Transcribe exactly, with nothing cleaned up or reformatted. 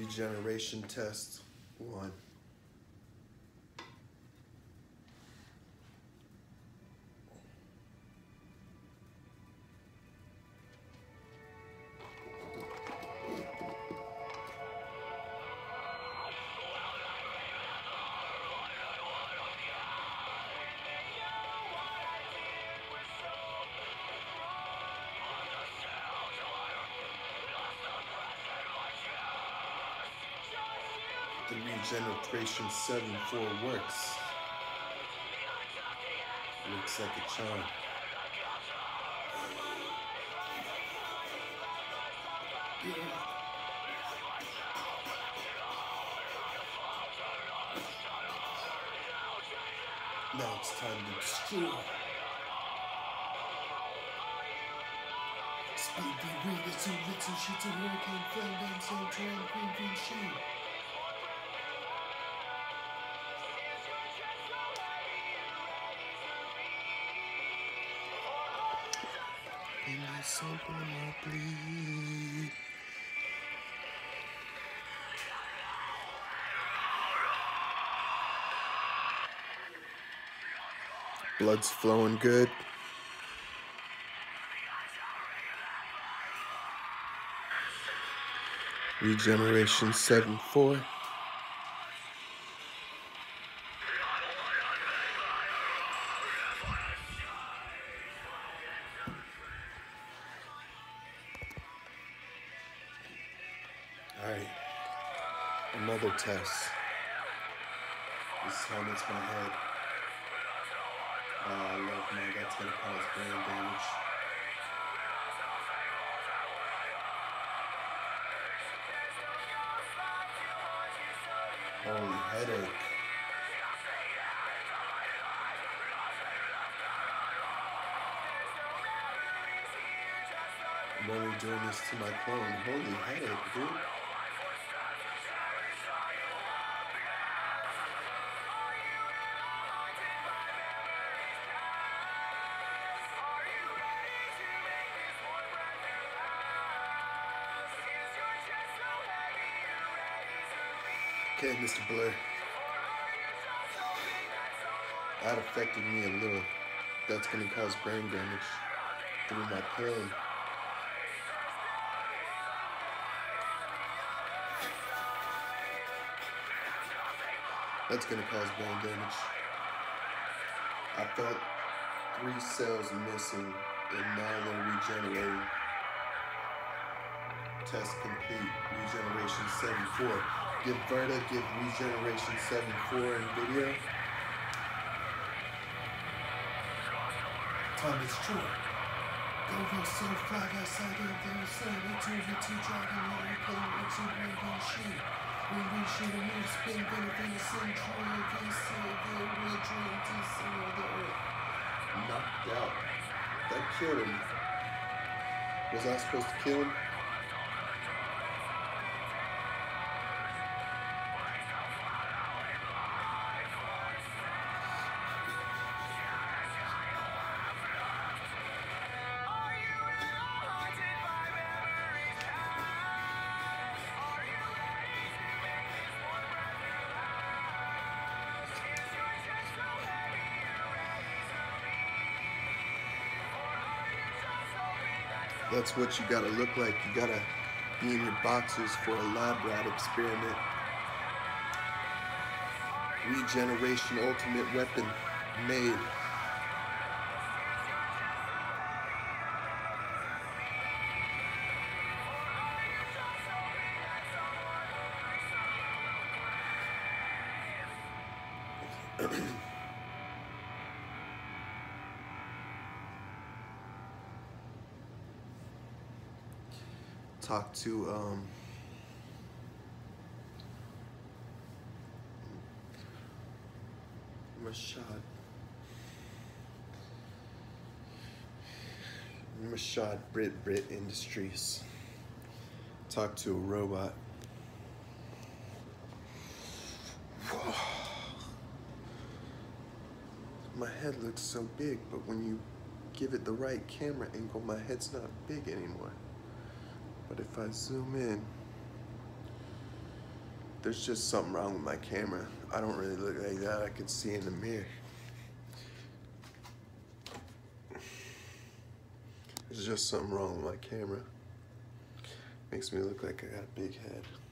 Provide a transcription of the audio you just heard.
Regeneration test one. The Regeneration seven four works. Looks like a charm. Now it's time to destroy. Speed be read, it's two little shoots of hurricane, flame down, same terrain, green, green sheen. And I sample my bleed. Blood's flowing good. Regeneration seven four. Alright, another test. This time it's my head. Oh, I love me, that's gonna cause brain damage. Holy headache. I'm only doing this to my clone. Holy headache, dude. Okay, Mister Blur. That affected me a little. That's gonna cause brain damage through my pain. That's gonna cause brain damage. I felt three cells missing and now they're regenerating. Test complete. Regeneration seven four. Give Verta, give Regeneration seven four in video. Time is true. Go so flag outside of there, so it's over to dragon, and I play with two green green sheet. Green green sheet, a new spin, benefit the century, against the real dream, to see all the earth. Knocked out. That killed him. Was I supposed to kill him? That's what you gotta look like. You gotta be in your boxers for a lab rat experiment. Regeneration ultimate weapon made. Talk to um, Rashad. From Brit Brit Industries. Talk to a robot. Whoa. My head looks so big, but when you give it the right camera angle, my head's not big anymore. But if I zoom in, There's just something wrong with my camera. I don't really look like that. I can see in the mirror. There's just something wrong with my camera. Makes me look like I got a big head.